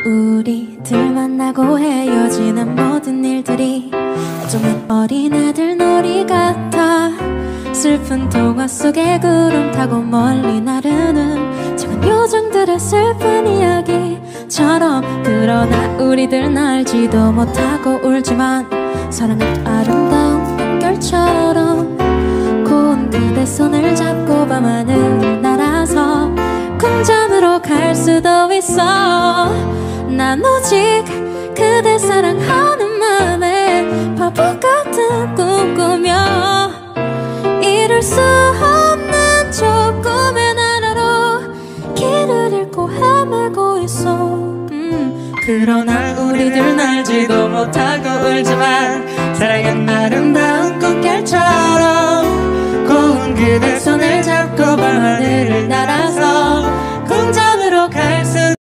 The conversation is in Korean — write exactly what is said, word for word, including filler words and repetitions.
우리들 만나고 헤어지는 모든 일들이 어쩌면 어린아들 놀이 같아. 슬픈 동화 속에 구름 타고 멀리 나르는 작은 요정들의 슬픈 이야기처럼. 그러나 우리들은 알지도 못하고 울지만 사랑은 아름다운 물결처럼 고운 그대 손을 잡고 밤하늘을 날아서 궁전으로 갈 수도 있어. 난 오직 그대 사랑하는 마음에 바보 같은 꿈 꾸며 이룰 수 없는 조금의 나라로 길을 잃고 헤매고 있어. 음, 그러나 우리들은 알지도 못하고 울지만 사랑은 아름다운 꽃결처럼 고운 그대 손을 잡고 밤하늘을 날아서 궁전으로 갈 수